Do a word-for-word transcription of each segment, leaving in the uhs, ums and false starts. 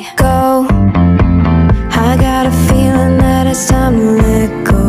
let go. I got a feeling that it's time to let go.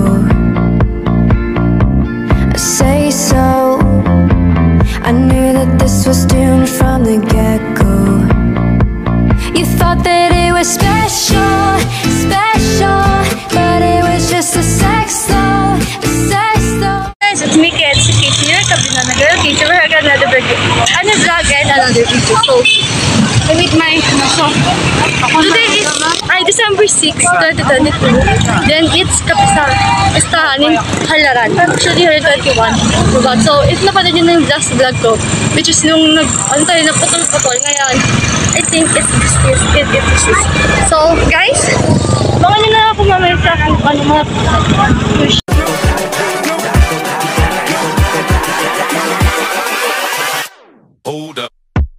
I say so. I knew that this was doomed from the get-go. You thought that it was special, special, but it was just a sex though, a sex though. Guys, it's me, Kate, si Kate here, Kabinana Girl, Kate, we're again another video, and a vlog and another video. So, I meet my, so, today is, ay, December sixth, twenty twenty-two, then it's Kapisa, Istahanin, Halaran, actually, her twenty-one, so, it's napanood yun ng last vlog ko, which is nung, nag, ano tayo, naputol-putol, ngayon, I think it's this is, it, it is this. So, guys, baka nyo na ako mamaya sa kung ano mga push. Hold up.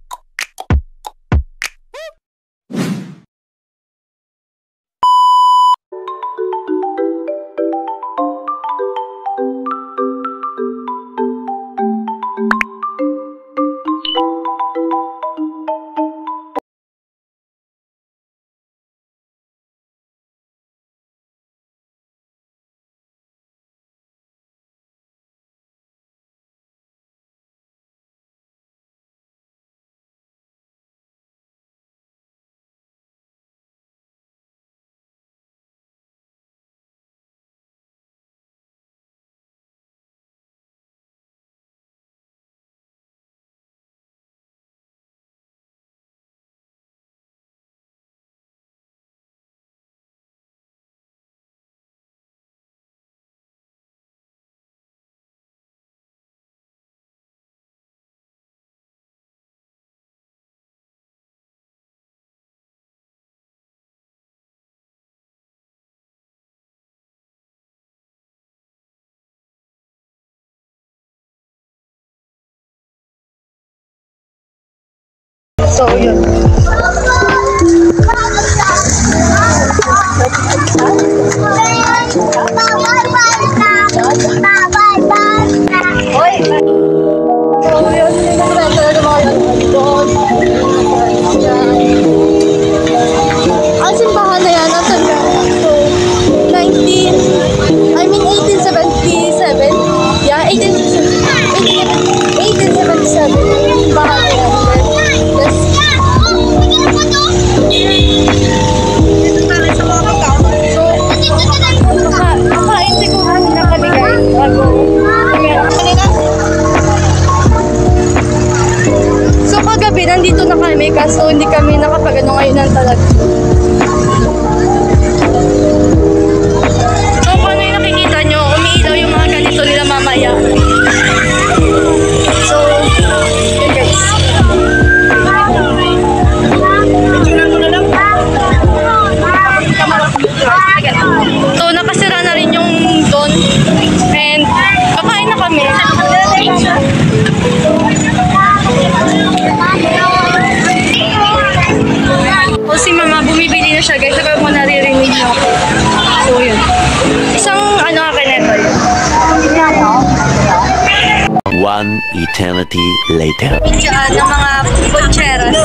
So, yun. Ang simbahan na yan, nasa nineteen, I mean eighteen seventy-seven. Yeah, eighteen seventy-seven. Simbahan na yan. So kagabi nandito na kami kaso hindi kami nakapagano ngayon ng talaga. So kung ano yung nakikita nyo, umiilaw yung mga ganito nila mamaya. So, yun guys. So nakasira na rin yung doon and kakain na kami. O si mama bumibili na siya guys, sabi mo naririnig niyo ako. So yun. Isang ano akin ito yun. One eternity later. Diyan ng mga poncheras.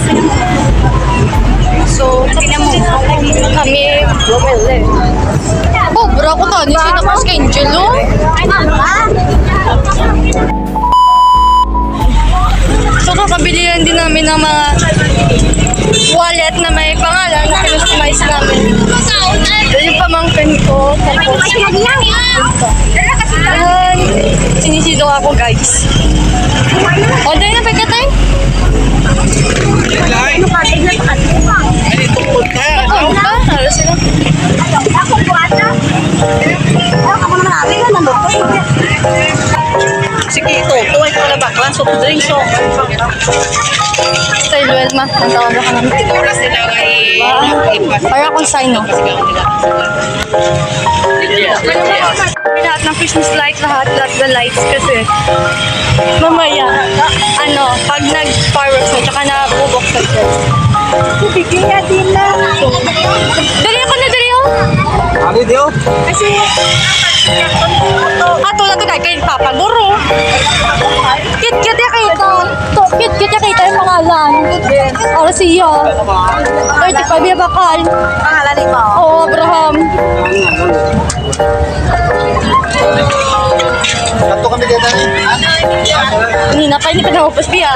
So, tingnan mo kami bumili. Oh, bro ko to. Nisi na pas kay Angelo. So, kakabili lang din namin ng mga wallet na may pangalan na kinustomize namin. Yung pamangkin ko. Tapos, ayan. Sinisido ako guys. O, dahil na pagkatay? Ano ka? Ay, tukod ka. Ano ka? Ano sila? Ako buwata. Ako naman namin na nandokot. Sige, ito. Tuway ko na baklan. So, drink so. Style well ma. Ang tawag ka naman. Siguro sila ay para akong sign no. Lahat ng Christmas light, lahat, lahat the lights kasi mamaya, ano, pag nag-fireworks mo, tsaka nabubuksan ko. Bigyan niya din na. Dali ako na, dali ako. Kasi, ato na to kay kay Papa Guru. Kit-kit ya kay ito. Kit-kit ya kay ito yung pangalan. Para siya. thirty-five ya bakal. Pangalan ni mo. Oo, Abraham. Satu kami dito na. Hindi na kayo, hindi pa nakupos biya.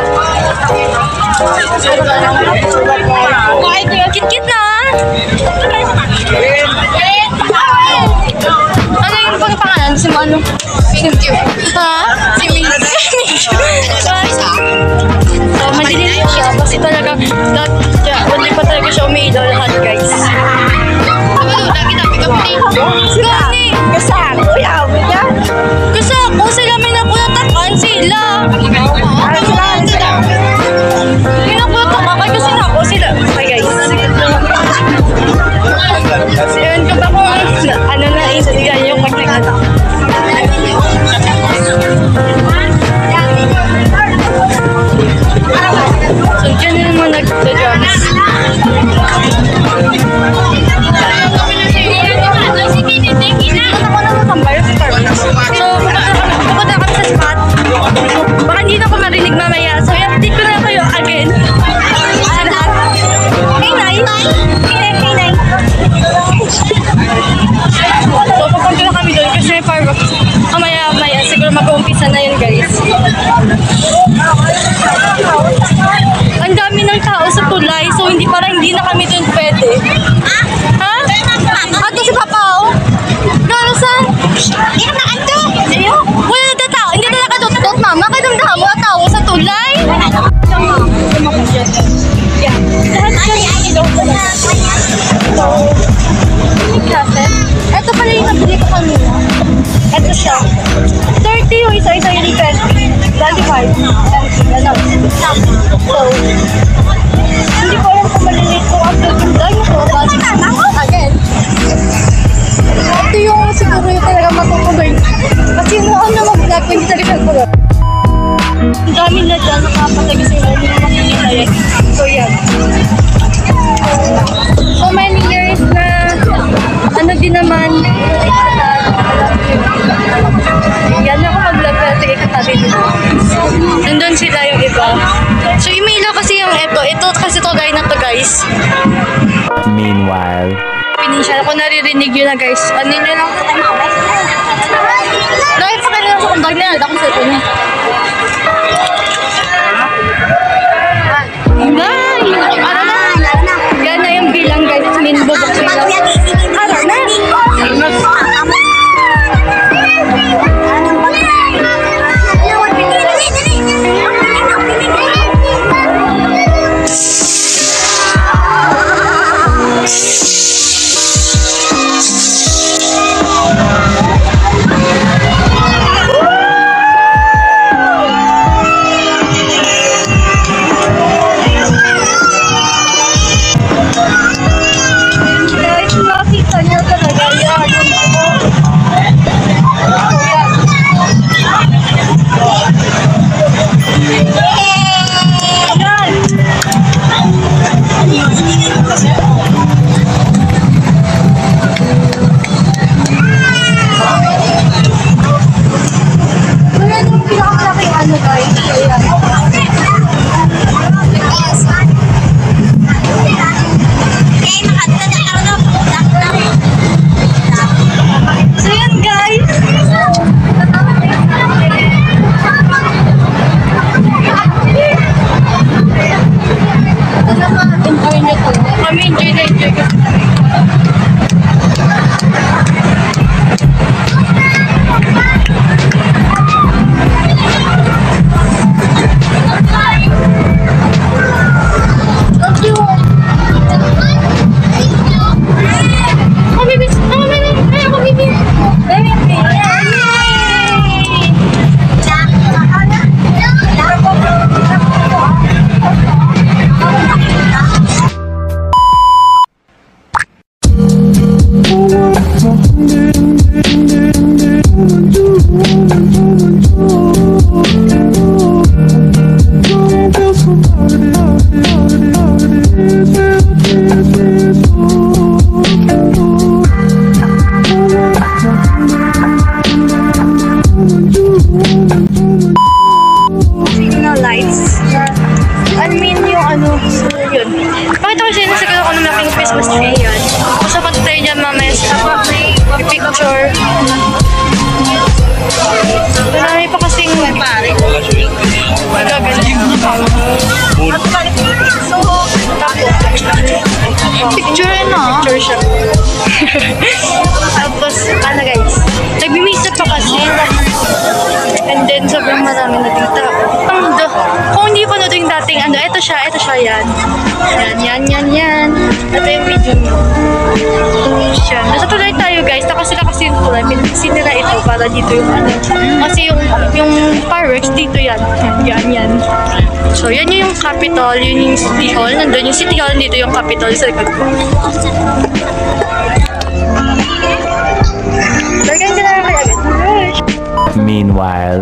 Kit-kit na. Ano yung pang pangalan? Si Mano? Simkyu. Ha? Si Simkyu. So, madilim siya. Kasi talaga, that, yeah, hindi pa talaga siya umiilaw lahat, guys. Gani! Kasi kuya, kuya. Kasi ako sila may napulatakan sila. May napulatakan kayo kasi ako sila. Hi guys. Yun, kapag ako, ano na, isa yung pagkakat. So, dyan na naman nag-drums. So, pupunta kami sa spot. Baka hindi na ako marinig mamaya. So, i-update ko na kayo again. Sa lahat. Hey, Nay! Hey, hey, Nay! So, pupunta na kami doon kasi may fireworks. Mamaya, mamaya. Siguro mag-uumpisa na yun, guys. Ang dami ng tao sa tulay. So, hindi parang hindi na kami doon pwede. Ha? Ato si Papa, oh. Gano'n saan? Hindi na kanto. Wala na tao. Hindi na nakatutot, mama. Kadamdahan mo na tao sa tulay. Yeah. Ito pala yung nabili ko kanina. Ito siya. thirty yung isa-isa yung twenty. twenty-five. Ganun. So, hindi ko alam kung maliliit ko after yung vlog ko. But, again, ito yung siguro yung talaga matutuloy. Kasi mo ano mag-vlog, hindi talaga nagkulot. Ang dami na dyan, nakapatay kasi yung hindi makikita yan. So, yan. So many years na ano din naman. Yan ako mag-vlog pero sige katabi dito. Nandun sila yung iba. So, email kasi yung ito. Ito kasi to guy na to guys. Meanwhile. Pinisya ako naririnig yun na guys. Ano nyo lang? Dahil pa kanila sa kumbag na nalda ko sa ito niya. Ay! Ano na? Yan na yung bilang guys. Minbubuksin lang. Ano na? Kami enjoy na enjoy kasi. Thank you. Christmas tree. Yan. Basta pati tayo dyan mamaya sa picture. Marami pa kasing picture na. Picture siya. Tapos, ano guys, nag-misa pa kasi. And then, sobrang marami na dito. Ang do, kung hindi pa na yung dating ano, ito siya, ito siya, yan. Yan, yan, yan, yan. Ito yung video mo. Siya. Nasa tulay tayo guys, tapos sila kasi yung tulay, sinira ito para dito yung ano. Kasi yung, yung fireworks dito yan. Yan, yan, yan. So, yan yung Capitol, yun yung City Hall. Nandun yung City Hall, dito yung Capitol sa likod ko. Lagyan ka na lang kaya agad. Meanwhile.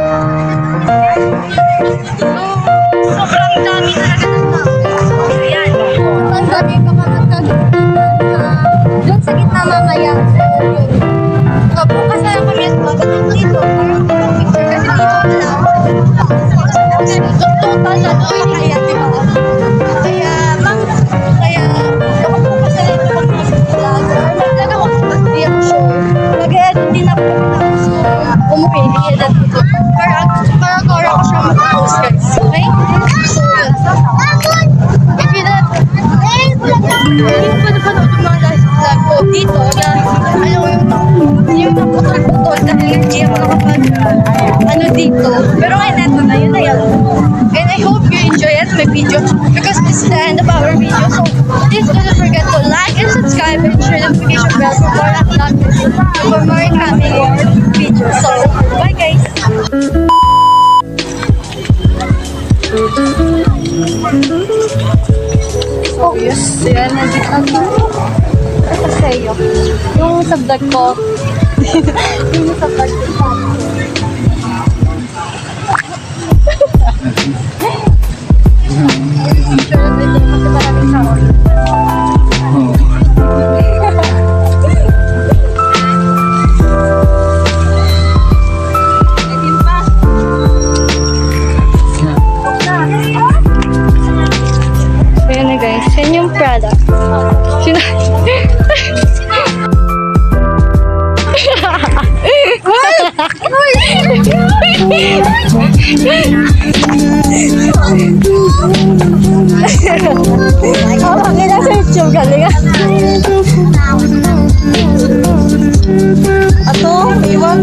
Sobrang dami talaga ng tao. Ayan. Ang dami pa makatagpuan doon sa gitna mamaya. So, bukas na lang kami at magandang dito. Parang picture kasi dito lang. So, total na doon. Kaya, di ba? Kaya, mang, kaya, kapag bukas na lang ito mag-vlog. Mag-vlog ako hindi ako sure. Mag-edit din ako tapos umuwi. I-edit ko. Para, para tora ko siya mag-post guys. Okay? So, if you not, hindi ko pa napanood yung mga last vlog ko dito na, ano yung, yung naputol-putol dahil hindi ako nakapag, ano dito. Pero ngayon, eto na, yun na yan. And I hope you enjoy it, my video, because this is the end of our video. So, please don't forget to like and subscribe and share the notification bell for more uploads for more coming videos. So, bye guys! Oh, yes. Yan, nandito na ito. Ito sa'yo. Yung sa vlog ko. Yung sa vlog ko. Ayan na guys, yan yung product. Sina... Oh, pakita sa YouTube, galing ah. Ato, iwan.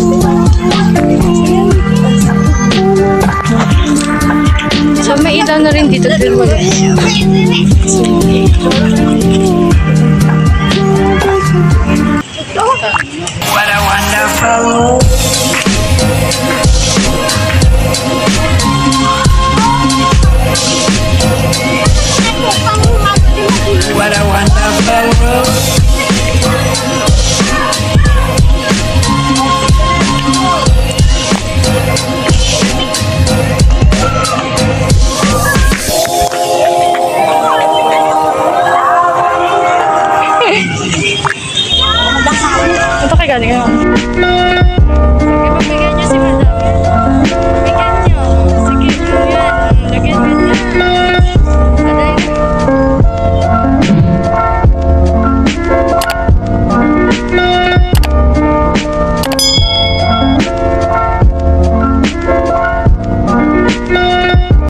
So, may ilaw na rin dito. What a wonderful